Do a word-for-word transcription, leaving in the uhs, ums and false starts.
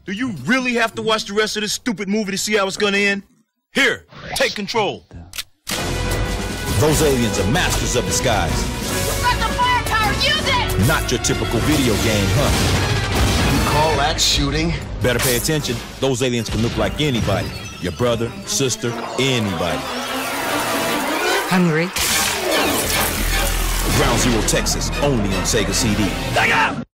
Do you really have to watch the rest of this stupid movie to see how it's gonna end? Here, take control. Those aliens are masters of disguise. You've got the firepower, use it! Not your typical video game, huh? You call that shooting? Better pay attention. Those aliens can look like anybody. Your brother, sister, anybody. Hungry? Ground Zero Texas, only on Sega C D. Look out!